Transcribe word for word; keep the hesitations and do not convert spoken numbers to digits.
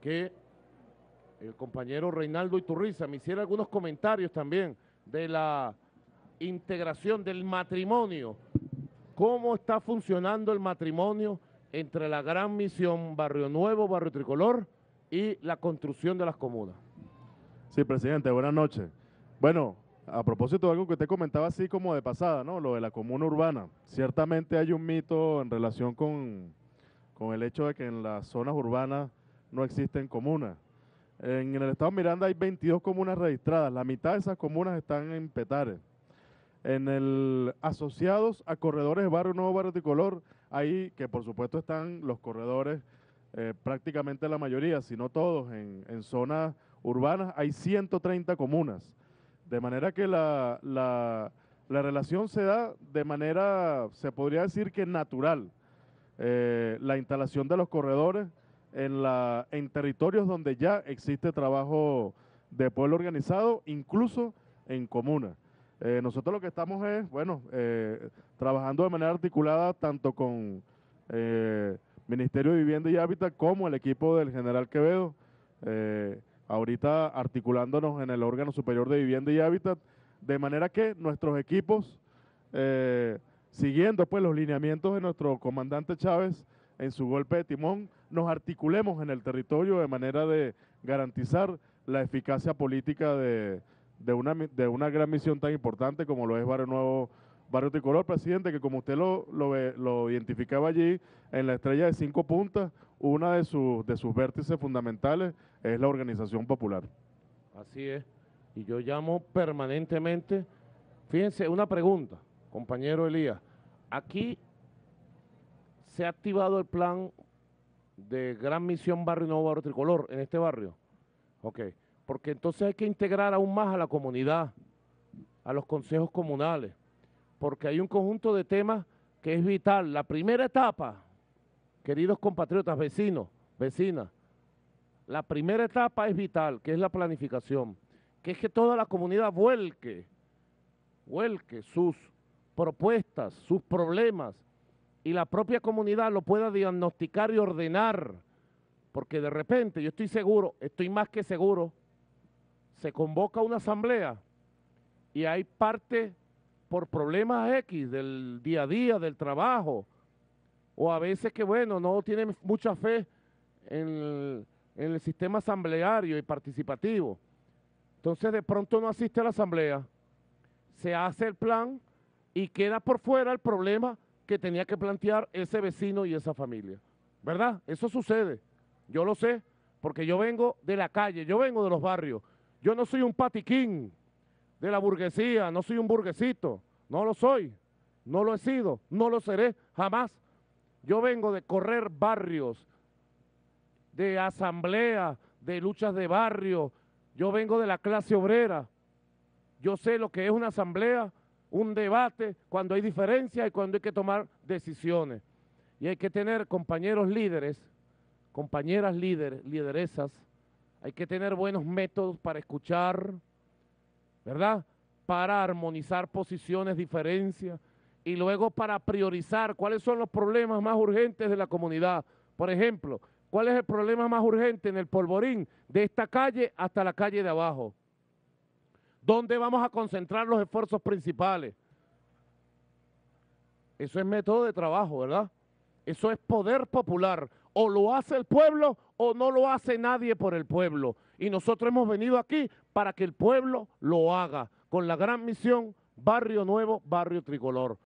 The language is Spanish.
que el compañero Reinaldo Iturriza me hiciera algunos comentarios también de la integración del matrimonio. ¿Cómo está funcionando el matrimonio entre la Gran Misión Barrio Nuevo, Barrio Tricolor y la construcción de las comunas? Sí, presidente, buenas noches. Bueno, a propósito de algo que usted comentaba así como de pasada, ¿no? Lo de la comuna urbana. Ciertamente hay un mito en relación con, con el hecho de que en las zonas urbanas no existen comunas. En el estado Miranda hay veintidós comunas registradas, la mitad de esas comunas están en Petare. En el asociados a corredores de Barrio Nuevo, Barrio Tricolor, ahí que por supuesto están los corredores, eh, prácticamente la mayoría, si no todos, en, en zonas urbanas, hay ciento treinta comunas. De manera que la, la, la relación se da de manera, se podría decir que natural. Eh, la instalación de los corredores en, la, en territorios donde ya existe trabajo de pueblo organizado, incluso en comunas. Eh, nosotros lo que estamos es, bueno, eh, trabajando de manera articulada tanto con eh, Ministerio de Vivienda y Hábitat como el equipo del General Quevedo, eh, ahorita articulándonos en el órgano superior de Vivienda y Hábitat, de manera que nuestros equipos, eh, siguiendo pues los lineamientos de nuestro comandante Chávez en su golpe de timón, nos articulemos en el territorio de manera de garantizar la eficacia política de, de, una, de una gran misión tan importante como lo es Barrio Nuevo, Barrio Tricolor, presidente, que como usted lo, lo, lo identificaba allí en la estrella de cinco puntas, una de, sus de sus vértices fundamentales es la organización popular. Así es, y yo llamo permanentemente, fíjense, una pregunta, compañero Elías, aquí se ha activado el plan de Gran Misión Barrio Nuevo, Barrio Tricolor en este barrio, ok, porque entonces hay que integrar aún más a la comunidad, a los consejos comunales, porque hay un conjunto de temas que es vital. La primera etapa, queridos compatriotas, vecinos, vecinas, la primera etapa es vital, que es la planificación, que es que toda la comunidad vuelque, vuelque sus propuestas, sus problemas, y la propia comunidad lo pueda diagnosticar y ordenar, porque de repente, yo estoy seguro, estoy más que seguro, se convoca una asamblea y hay parte por problemas X del día a día, del trabajo, o a veces que, bueno, no tienen mucha fe en el, en el sistema asambleario y participativo. Entonces, de pronto no asiste a la asamblea, se hace el plan y queda por fuera el problema que tenía que plantear ese vecino y esa familia. ¿Verdad? Eso sucede. Yo lo sé, porque yo vengo de la calle, yo vengo de los barrios. Yo no soy un patiquín de la burguesía, no soy un burguesito, no lo soy, no lo he sido, no lo seré jamás. Yo vengo de correr barrios, de asamblea, de luchas de barrio, yo vengo de la clase obrera. Yo sé lo que es una asamblea, un debate, cuando hay diferencias y cuando hay que tomar decisiones. Y hay que tener compañeros líderes, compañeras líderes, lideresas, hay que tener buenos métodos para escuchar, ¿verdad? Para armonizar posiciones, diferencias, y luego para priorizar cuáles son los problemas más urgentes de la comunidad. Por ejemplo, ¿cuál es el problema más urgente en el polvorín de esta calle hasta la calle de abajo? ¿Dónde vamos a concentrar los esfuerzos principales? Eso es método de trabajo, ¿verdad? Eso es poder popular. O lo hace el pueblo o no lo hace nadie por el pueblo. Y nosotros hemos venido aquí para que el pueblo lo haga, con la gran misión Barrio Nuevo, Barrio Tricolor.